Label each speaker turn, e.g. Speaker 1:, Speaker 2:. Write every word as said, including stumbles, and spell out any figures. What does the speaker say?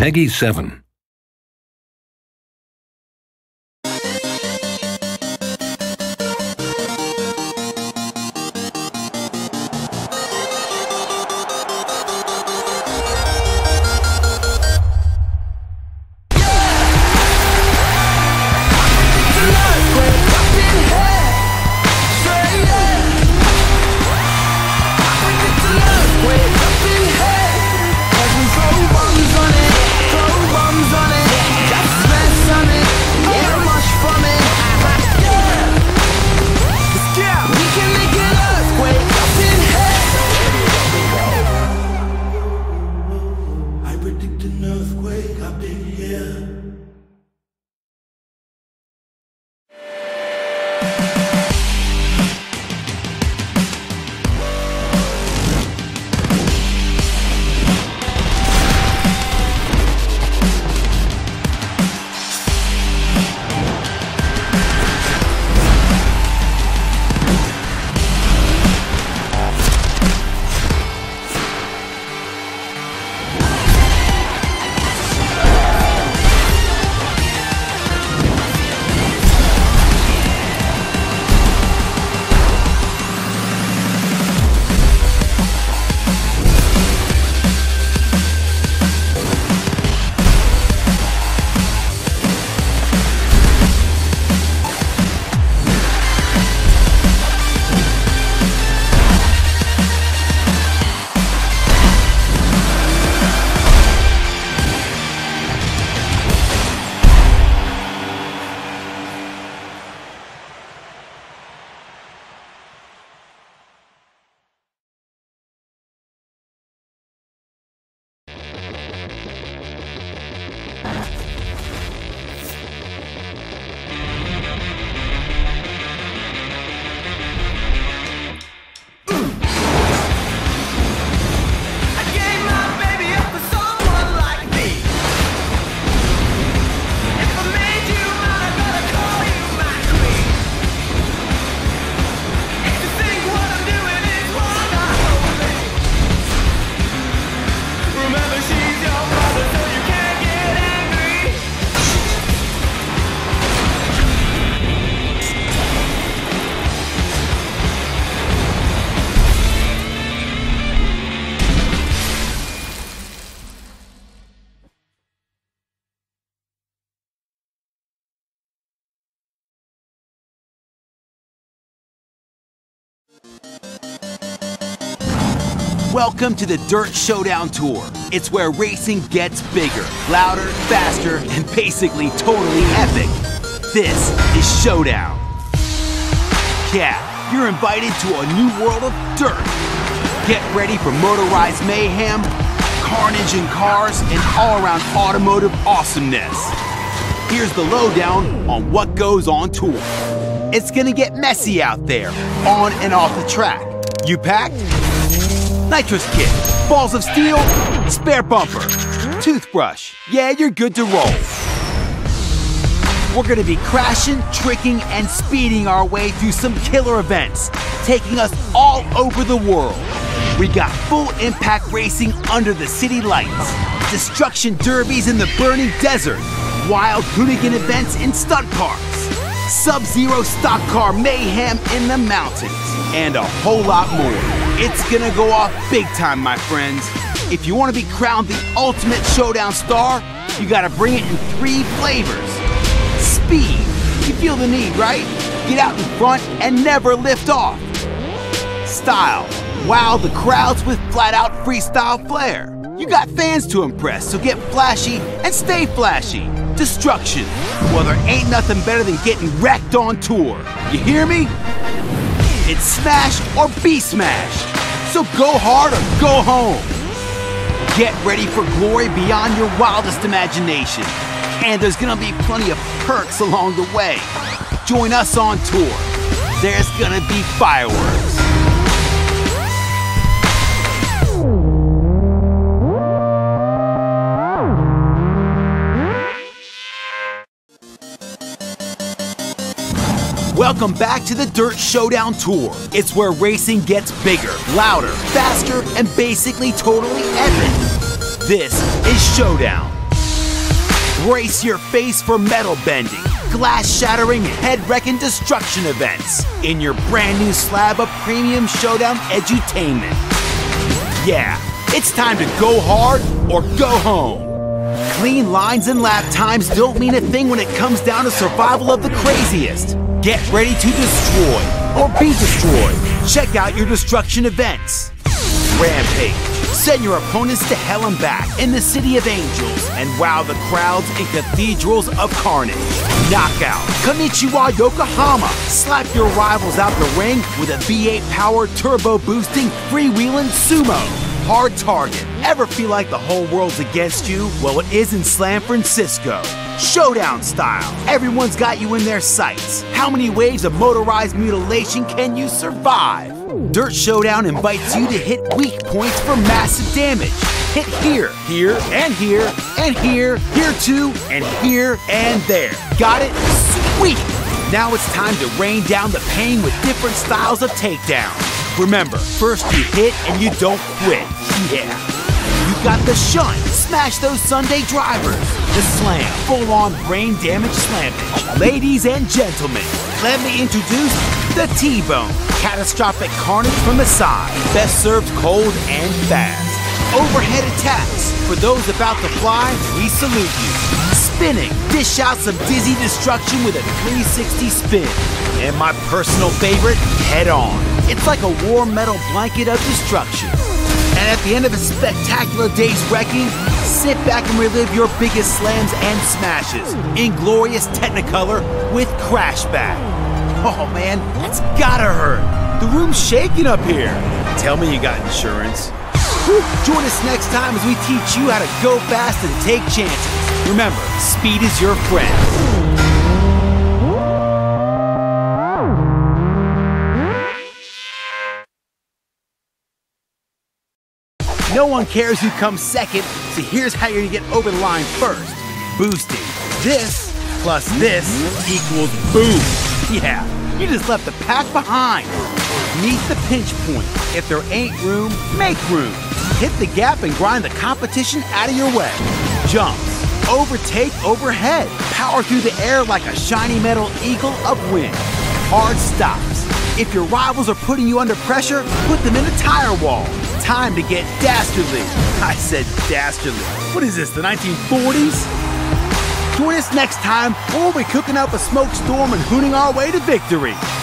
Speaker 1: Peggy seven.
Speaker 2: Welcome to the Dirt Showdown Tour. It's where racing gets bigger, louder, faster, and basically totally epic. This is Showdown. Yeah, you're invited to a new world of dirt. Get ready for motorized mayhem, carnage in cars, and all-around automotive awesomeness. Here's the lowdown on what goes on tour. It's gonna get messy out there, on and off the track. You packed? Nitrous kit, balls of steel, spare bumper, toothbrush. Yeah, you're good to roll. We're gonna be crashing, tricking, and speeding our way through some killer events, taking us all over the world. We got full impact racing under the city lights, destruction derbies in the burning desert, wild hooligan events in stunt parks, Sub-Zero stock car mayhem in the mountains, and a whole lot more. It's gonna go off big time, my friends. If you want to be crowned the ultimate Showdown star, you gotta bring it in three flavors. Speed. You feel the need, right? Get out in front and never lift off. Style. Wow the crowds with flat-out freestyle flair. You got fans to impress, so get flashy and stay flashy. Destruction. Well, there ain't nothing better than getting wrecked on tour. You hear me? It's smash or be smashed. So go hard or go home. Get ready for glory beyond your wildest imagination. And there's gonna be plenty of perks along the way. Join us on tour. There's gonna be fireworks. Welcome back to the Dirt Showdown Tour. It's where racing gets bigger, louder, faster, and basically totally epic. This is Showdown. Brace your face for metal bending, glass-shattering, head-wrecking destruction events in your brand new slab of premium showdown edutainment. Yeah, it's time to go hard or go home. Clean lines and lap times don't mean a thing when it comes down to survival of the craziest. Get ready to destroy or be destroyed. Check out your destruction events. Rampage. Send your opponents to hell and back in the City of Angels and wow the crowds in cathedrals of carnage. Knockout. Konnichiwa Yokohama. Slap your rivals out the ring with a V eight power turbo boosting freewheeling sumo. Hard target. Ever feel like the whole world's against you? Well, it is in Slam Francisco. Showdown style. Everyone's got you in their sights. How many waves of motorized mutilation can you survive? Dirt Showdown invites you to hit weak points for massive damage. Hit here, here, and here, and here, here too, and here, and there. Got it? Sweet! Now it's time to rain down the pain with different styles of takedown. Remember, first you hit and you don't quit. Yeah. You got the shunt. Smash those Sunday drivers. The slam. Full-on brain damage slammage. Ladies and gentlemen, let me introduce the T-Bone. Catastrophic carnage from the side. Best served cold and fast. Overhead attacks. For those about to fly, we salute you. Spinning. Dish out some dizzy destruction with a three sixty spin. And my personal favorite, head on. It's like a warm metal blanket of destruction. And at the end of a spectacular day's wrecking, sit back and relive your biggest slams and smashes in glorious Technicolor with Crashback. Oh man, that's gotta hurt. The room's shaking up here. Tell me you got insurance. Whew. Join us next time as we teach you how to go fast and take chances. Remember, speed is your friend. No one cares who comes second, so here's how you're gonna get over the line first. Boosting. This plus this equals boom. Yeah, you just left the pack behind. Meet the pinch point. If there ain't room, make room. Hit the gap and grind the competition out of your way. Jumps. Overtake overhead. Power through the air like a shiny metal eagle upwind. Hard stops. If your rivals are putting you under pressure, put them in a tire wall. Time to get dastardly. I said dastardly. What is this, the nineteen forties? Join us next time, or we'll be cooking up a smoke storm and hooning our way to victory.